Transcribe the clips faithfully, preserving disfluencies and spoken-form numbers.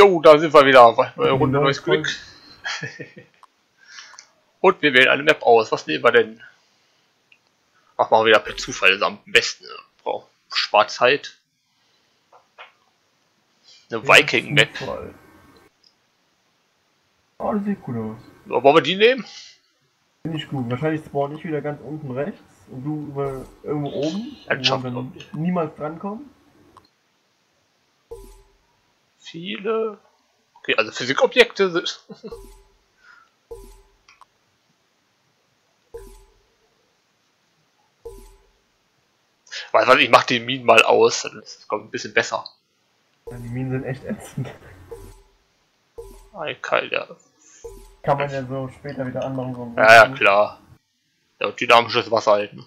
Jo, da sind wir wieder. Neue Runde, Genau, neues Glück. Und wir wählen eine Map aus. Was nehmen wir denn? Ach, machen wir wieder per Zufall. Das ist am besten. Braucht spart Zeit. Eine Viking-Map. Oh, das sieht cool aus. Wollen wir die nehmen? Finde ich gut. Wahrscheinlich spawn ich wieder ganz unten rechts und du über irgendwo oben, wo man dann niemals drankommt. Viele. Okay, also Physikobjekte sind. Weiß was, ich mach die Minen mal aus, dann kommt ein bisschen besser. Ja, die Minen sind echt ätzend. Eiskalt, ja. Kann man ja so später wieder anmachen. So ja, ja, klar. Ja, und dynamisches Wasser halten.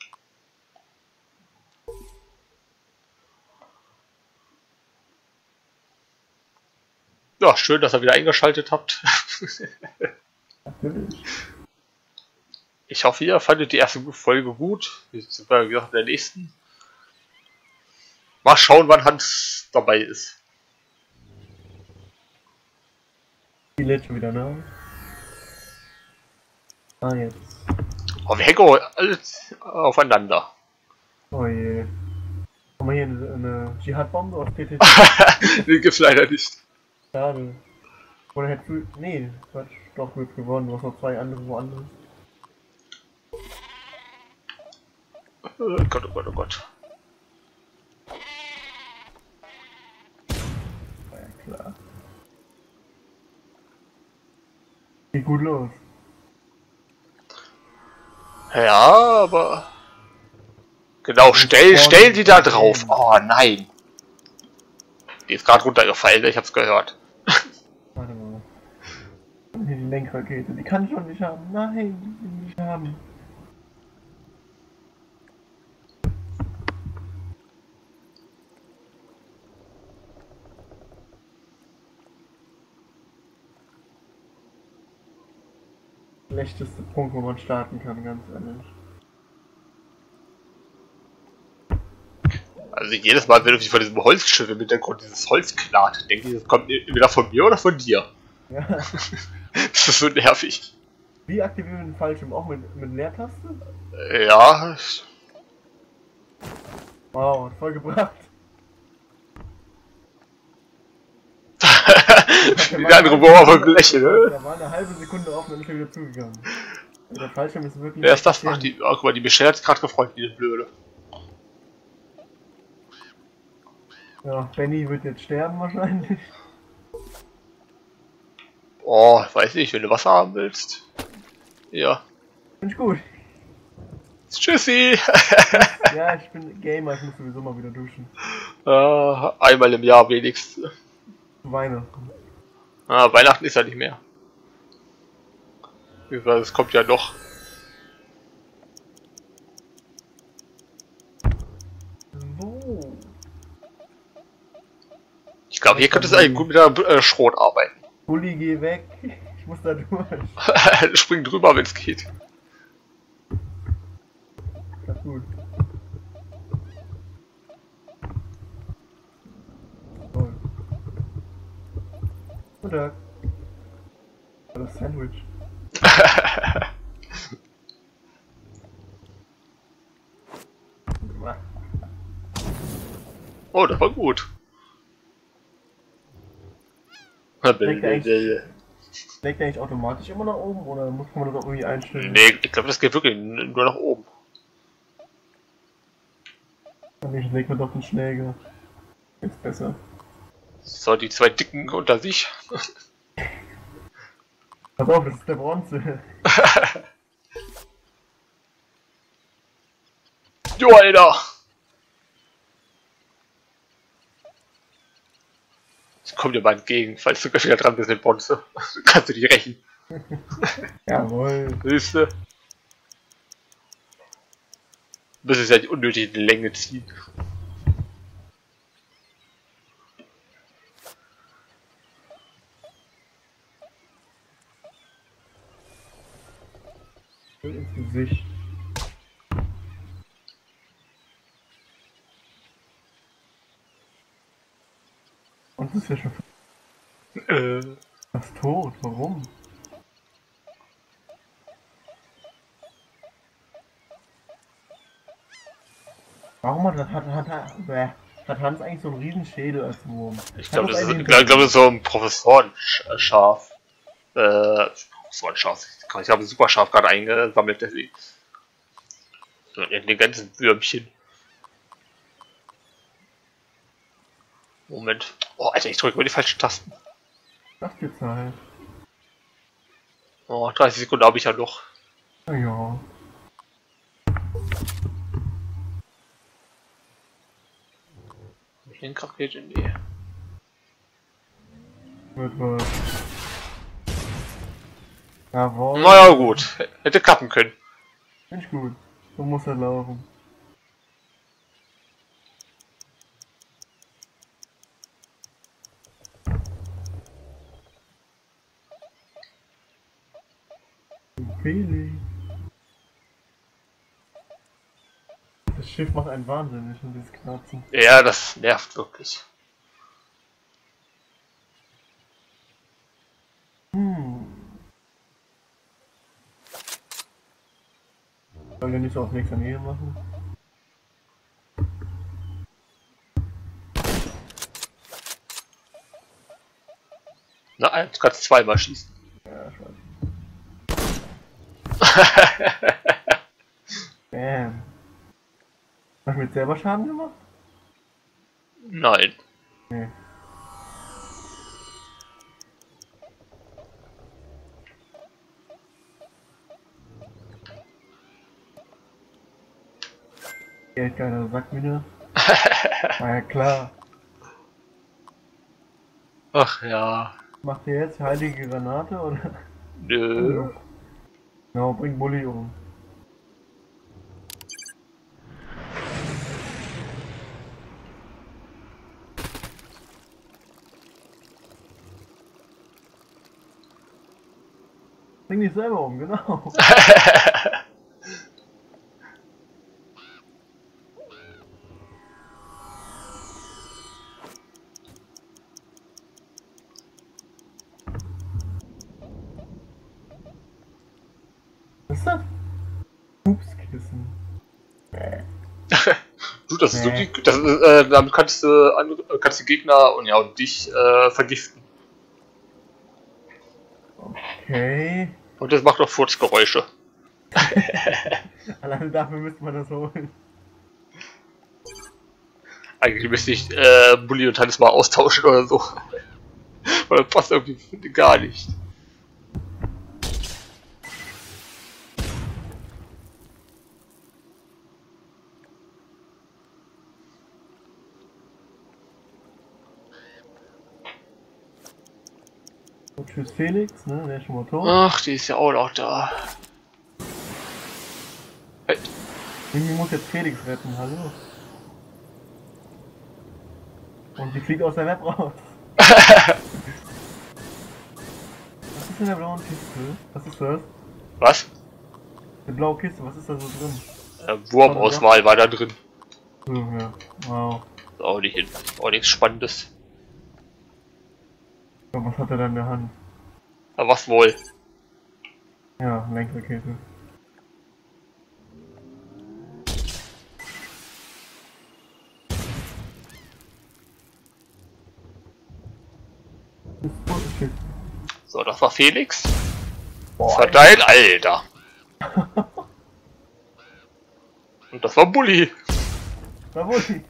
Ja, schön, dass ihr wieder eingeschaltet habt. Natürlich. Ich hoffe, ihr fandet die erste Folge gut. Wir sind, wie gesagt, in der nächsten. Mal schauen, wann Hans dabei ist. Die lädt schon wieder, ne? Ah, jetzt. Oh, wir hängen alles aufeinander. Oh je. Haben wir hier eine, eine Dschihad-Bombe aus T T? Den gibt's leider nicht. Schade. Oder hättest du. Nee, Quatsch. Doch, du hast gewonnen. Du hast noch zwei andere woanders. Oh Gott, oh Gott, oh Gott. Ja, klar. Geht gut los. Ja, aber... Genau, stell, stell die da drauf. Oh nein. Die ist gerade runtergefallen, ich hab's gehört. Warte mal. Hier die Lenkrakete. Die kann ich schon nicht haben. Nein, die will ich nicht haben. Schlechteste Punkt, wo man starten kann, ganz ehrlich. Also jedes Mal, wenn irgendwie von diesem Holzschiff im Hintergrund dieses Holz klart, denke ich, das kommt entweder von mir oder von dir. Ja. Das ist so nervig. Wie aktivieren wir den Fallschirm? Auch mit, mit Leertaste? Ja. Wow, voll gebracht. Die andere Bohr auf dem Lächeln, ne? Da war eine halbe Sekunde offen und ist wieder zugegangen. Der Fallschirm ist wirklich... Wer ist das? Ach, die, oh, guck mal, die Michelle hat gerade gefreut, die Blöde. Ja, Benny wird jetzt sterben wahrscheinlich. Oh, weiß nicht, wenn du Wasser haben willst. Ja. Finde ich gut. Tschüssi! Ja, ich bin Gamer, ich muss sowieso mal wieder duschen. uh, einmal im Jahr wenigstens. Weihnachten. Ah, Weihnachten ist ja nicht mehr. Es kommt ja noch. So. Ich glaube, hier könnte es eigentlich gut mit der äh, Schrot arbeiten. Bulli, geh weg. Ich muss da durch. Spring drüber, wenn es geht. Ja, gut. Toll. Guten Tag. Das Sandwich. Oh, das war gut. Legt der eigentlich, legt der eigentlich automatisch immer nach oben oder muss man das auch irgendwie einstellen? Nee, ich glaube, das geht wirklich nur nach oben. Ich leg mir doch den Schläger. Jetzt besser. So, die zwei Dicken unter sich. Pass auf, das ist der Bronze. Jo, Alter! Ich komm dir mal entgegen, falls du wieder dran bist in Bonze. Kannst du dich rächen. Jawohl. Siehste? Du müsstest ja die unnötige Länge ziehen. Ins Gesicht. Und das ist ja schon Äh. Was tot? Warum? Warum hat, hat, hat, hat, hat Hans eigentlich so einen riesen Schädel als Wurm? Ich glaube, das, glaub, glaub, das ist so ein Professorenschaf. Äh, Professorenschaf. Ich habe ein Superschaf gerade eingesammelt, deswegen. Den ganzen Würmchen. Moment. Oh, Alter, ich drücke immer die falschen Tasten. Das gibt's halt. Oh, dreißig Sekunden habe ich ja noch. Ja. Den Rakete, nee. Wird was. Jawohl. Naja, gut. Hätte klappen können. Finde ich gut. So muss er laufen. Felix. Das Schiff macht einen wahnsinnig und dieses Knarzen. Ja, das nervt wirklich. Hm. Sollen wir nicht so auf nächster Nähe machen? Na, du kannst zweimal schießen. Ja, ich weiß. Bam. Hast du mir selber Schaden gemacht? Nein. Nee. Geldgeiler Sack wieder. War ja klar. Ach ja. Macht ihr jetzt heilige Granate oder? Nö. Genau, bring Bulli um. Bring dich selber um, genau. Was ist das? Pupskissen. Du, das ist so Nee. die, das ist, äh, damit kannst du andere, kannst die Gegner und ja und dich äh, vergiften. Okay. Und das macht auch Furzgeräusche. Alleine dafür müsste man das holen. Eigentlich müsste ich äh, Bulli und Hannes mal austauschen oder so. Weil das passt irgendwie gar nicht. So, tschüss Felix, ne? Der ist schon mal tot. Ach, die ist ja auch noch da. Hey. Irgendwie muss jetzt Felix retten, hallo? Und die fliegt aus der Web raus. Was ist in der blauen Kiste? Was ist das? Was? Eine blaue Kiste, was ist da so drin? Äh, Wurmauswahl war da drin. So, ja. Wow. Auch nicht, auch nichts Spannendes. So, was hat er da in der Hand? Aber was wohl? Ja, Lenkrakete. Das ist Bullshit. So, das war Felix. Boah, Das war dein Alter. Und das war Bulli. da wurde ich.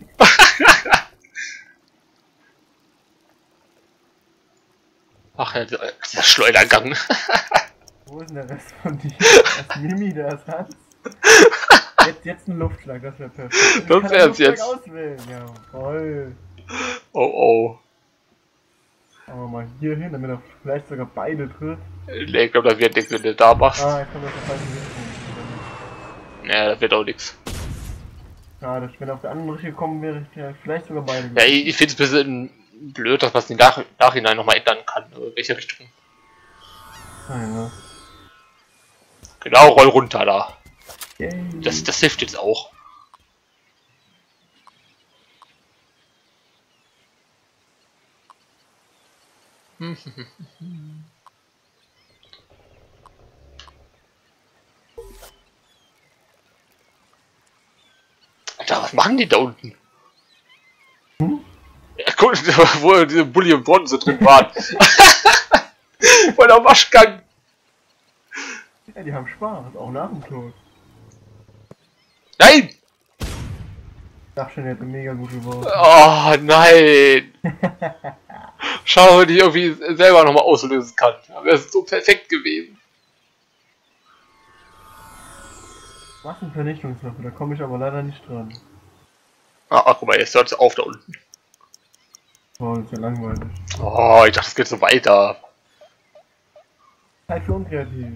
Ach ja, dieser Schleudergang. Wo ist denn der Rest von dir? Das Mimi, der ist Hans. Jetzt, jetzt ein Luftschlag, das wäre perfekt. Das wär's jetzt. Auswählen. Ja, voll. Oh oh. Machen wir mal hier hin, damit er vielleicht sogar beide trifft. Nee, ich glaube, das wird nichts, wenn du da machst. Ah, ich komme aus der falschen Richtung. Nee, das wird auch nichts. Schade, wenn er auf der anderen Richtung gekommen wäre, ich ja vielleicht sogar beide. Ja, ich, ich finde es ein bisschen blöd, dass man es im Nach Nachhinein nochmal ändern kann. In welche Richtung. Ah, ja. Genau, roll runter da. Yay. Das, das hilft jetzt auch. Alter, was machen die da unten? Hm? Ja, guck, wo diese Bulli und Bronze drin waren. Voll der Waschgang. Ja, die haben Spaß, auch nach dem Tod. Nein! Ich dachte schon, der hätte mega gut gebaut. Oh nein! Schau, ob ich irgendwie selber nochmal auslösen kann. Das ist so perfekt gewesen. Was ein Vernichtungswaffe, da komme ich aber leider nicht dran. Ah, ach, guck mal, jetzt hört es auf da unten. Oh, das ist ja langweilig. Oh, ich dachte, es geht so weiter. Halt für unkreativ.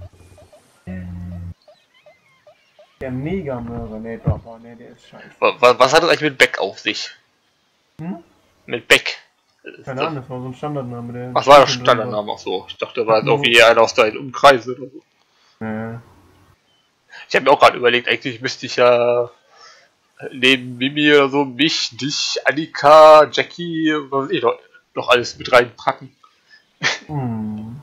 Der Mega-Mörder, ne, doch, oh, ne, der ist scheiße. Was, was hat das eigentlich mit Beck auf sich? Hm? Mit Beck? Keine Ahnung, das war so ein Standardname. Der Ach, war das Standardname auch so? Ich dachte, da war jetzt irgendwie einer aus deinen Umkreisen oder so. Ja. Ich habe mir auch gerade überlegt, eigentlich müsste ich ja neben Mimi oder so mich, dich, Annika, Jackie, was weiß ich noch, noch alles mit reinpacken. Hm.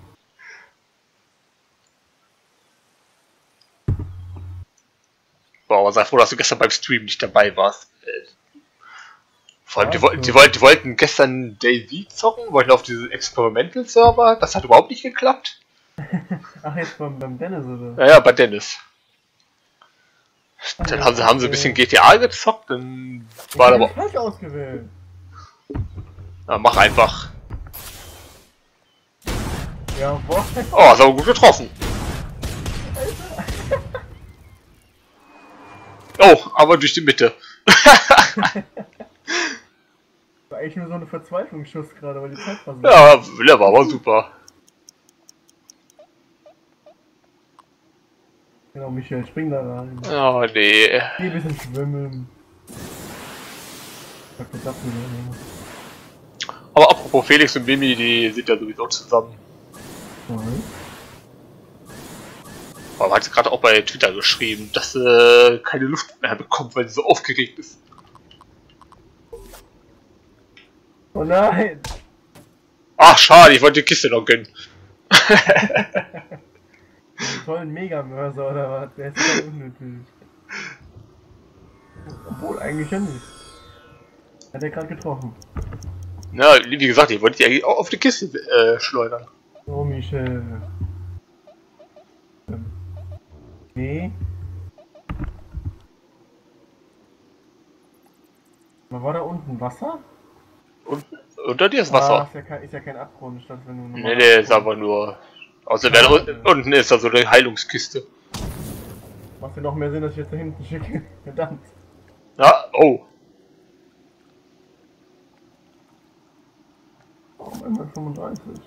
Boah, aber sei froh, dass du gestern beim Stream nicht dabei warst. Vor allem, die, die, die, wollten, die wollten gestern DayZ zocken, wollten auf diesen Experimental-Server, das hat überhaupt nicht geklappt. Ach, jetzt beim, beim Dennis, oder? Ja, ja, bei Dennis. Dann haben sie, haben sie ein bisschen G T A gezockt, dann war aber... Ich falsch ausgewählt. Na, mach einfach. Ja, boah. Oh, hast aber gut getroffen. Oh, aber durch die Mitte. War eigentlich nur so eine Verzweiflungsschuss gerade, weil die Zeit war so. Ja, der war aber super. Genau, Michael, spring da rein. Oh, nee. Geh ein bisschen schwimmen. Was ist das denn? Aber apropos Felix und Mimi, die sind ja sowieso zusammen. Mhm. Aber man hat gerade auch bei Twitter geschrieben, dass sie äh, keine Luft mehr bekommt, weil sie so aufgeregt ist. Oh nein! Ach, schade, ich wollte die Kiste noch gönnen. Einen tollen Megamörser oder was? Der ist voll unnötig. Obwohl, eigentlich ja nicht. Hat er gerade getroffen. Na, wie gesagt, ich wollte die eigentlich auch auf die Kiste äh, schleudern. Oh, Michel. Ähm. Nee. Was war da unten? Wasser? Und unter dir ist Wasser. Ah, ist ja kein, ist ja kein Abgrund. Ich dachte, wenn du Nee, nee, ist aber nur... Außer ja, unten, unten ist da so eine Heilungskiste. Macht ja noch mehr Sinn, dass ich jetzt da hinten schicke. Verdammt. Ja, oh. Warum einmal fünfunddreißig?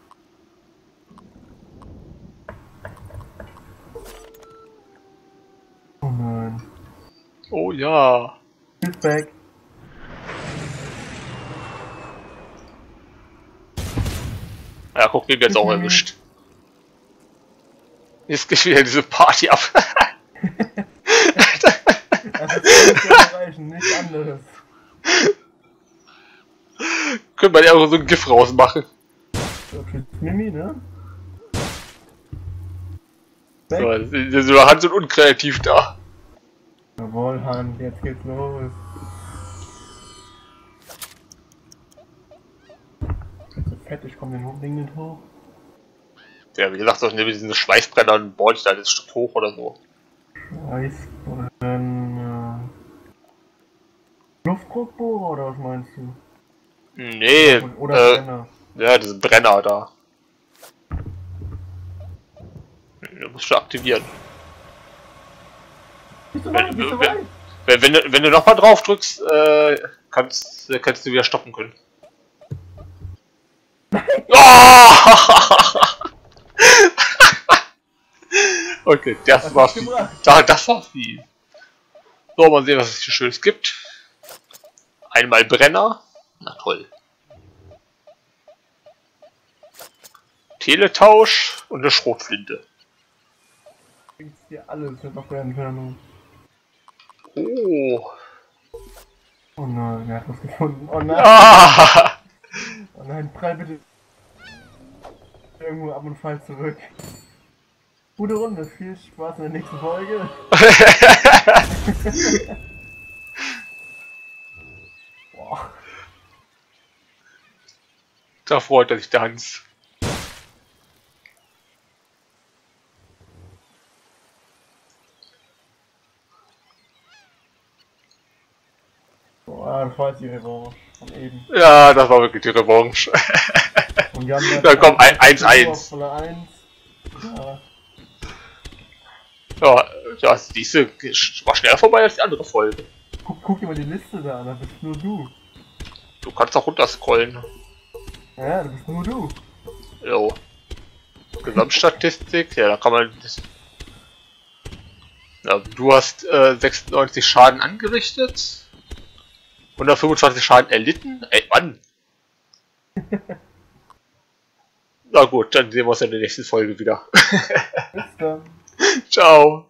Oh nein. Oh ja. He's back. Ja, guck, den jetzt auch erwischt. Jetzt geht wieder diese Party ab. Das ist zu erreichen, nichts anderes. Können wir ja auch so ein GIF rausmachen. Okay, Mimi, ne? So, so Hand und unkreativ da. Jawohl, Hand, jetzt geht's los. So fett, ich komm den Ding nicht hoch. Ja, wie gesagt, das sind diese Schweißbrenner und bohrt ich da das Stück hoch oder so. Schweißbrenner. Luftdruckbohrer oder was meinst du? Nee, oder äh, Brenner. Ja, diese Brenner da. Du musst schon aktivieren. Bist du Wenn, weit, bist du wenn, weit? wenn, wenn, du, wenn du nochmal drauf drückst, äh, kannst, kannst du wieder stoppen können. Oh! Okay, das, das war fies. Da, das war fies. So, mal sehen, was es hier Schönes gibt. Einmal Brenner. Na toll. Teletausch und eine Schrotflinte. Bringt's dir alles mit auf der Entfernung. Oh. Oh nein, er hat was gefunden. Oh nein. Ah. Oh nein, prall bitte. irgendwo ab und fall zurück. Gute Runde, viel Spaß in der nächsten Folge. Boah. Da freut er sich der Hans. Boah, das war jetzt die Revanche von eben. Ja, das war wirklich die Revanche. Und wir haben da kommt eins eins. Ja. Ja, ja, diese war schneller vorbei als die andere Folge. Guck, guck dir mal die Liste da an, das bist nur du. Du kannst auch runterscrollen. Ja, das bist nur du. Jo. Gesamtstatistik, ja, da kann man. Ja, du hast äh, sechsundneunzig Schaden angerichtet. hundertfünfundzwanzig Schaden erlitten. Ey, Mann! Na gut, dann sehen wir uns in der nächsten Folge wieder. Bis dann. Ciao.